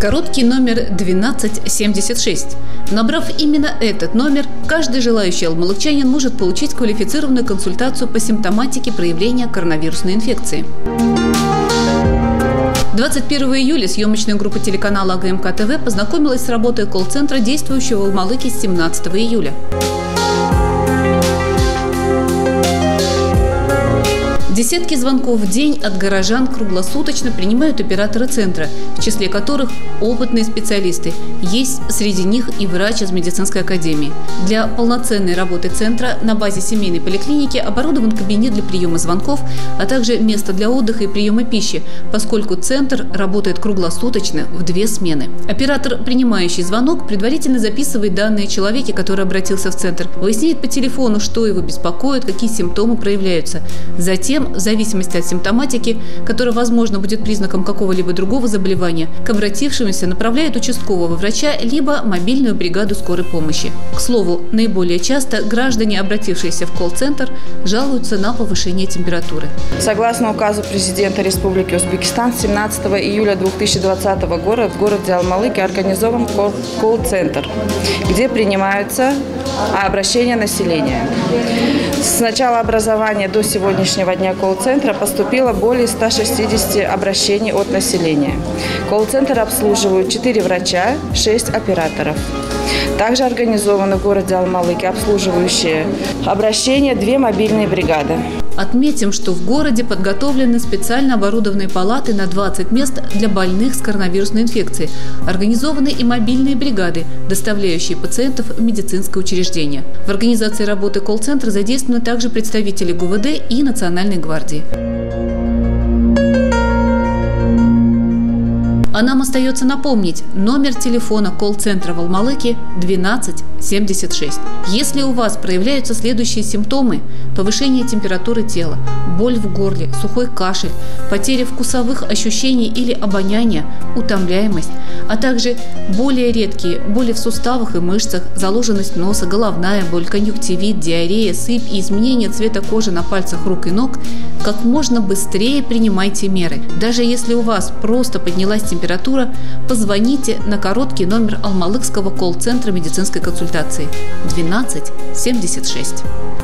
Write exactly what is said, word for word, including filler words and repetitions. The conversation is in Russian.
Короткий номер двенадцать семьдесят шесть. Набрав именно этот номер, каждый желающий алмалыкчанин может получить квалифицированную консультацию по симптоматике проявления коронавирусной инфекции. двадцать первого июля съемочная группа телеканала АГМК ТВ познакомилась с работой колл-центра, действующего в Алмалыке с семнадцатого июля. Десятки звонков в день от горожан круглосуточно принимают операторы центра, в числе которых опытные специалисты. Есть среди них и врач из медицинской академии. Для полноценной работы центра на базе семейной поликлиники оборудован кабинет для приема звонков, а также место для отдыха и приема пищи, поскольку центр работает круглосуточно в две смены. Оператор, принимающий звонок, предварительно записывает данные о человеке, который обратился в центр, выясняет по телефону, что его беспокоит, какие симптомы проявляются. Затем, в зависимости от симптоматики, которая, возможно, будет признаком какого-либо другого заболевания, к обратившемуся направляет участкового врача либо мобильную бригаду скорой помощи. К слову, наиболее часто граждане, обратившиеся в колл-центр, жалуются на повышение температуры. Согласно указу президента Республики Узбекистан, семнадцатого июля две тысячи двадцатого года в городе Алмалыке организован колл-центр, где принимаются обращения населения. С начала образования до сегодняшнего дня колл-центра поступило более ста шестидесяти обращений от населения. Колл-центр обслуживают четыре врача, шесть операторов. Также организованы в городе Алмалыке обслуживающие обращения две мобильные бригады. Отметим, что в городе подготовлены специально оборудованные палаты на двадцать мест для больных с коронавирусной инфекцией. Организованы и мобильные бригады, доставляющие пациентов в медицинское учреждение. В организации работы колл-центра задействованы также представители ГУВД и Национальной гвардии. А нам остается напомнить, номер телефона колл-центра в Алмалыке двенадцать семьдесят шесть. Если у вас проявляются следующие симптомы – повышение температуры тела, боль в горле, сухой кашель, потеря вкусовых ощущений или обоняния, утомляемость, а также более редкие боли в суставах и мышцах, заложенность носа, головная боль, конъюнктивит, диарея, сыпь и изменение цвета кожи на пальцах рук и ног, как можно быстрее принимайте меры. Даже если у вас просто поднялась температура, температура, позвоните на короткий номер алмалыкского колл-центра медицинской консультации двенадцать семьдесят шесть.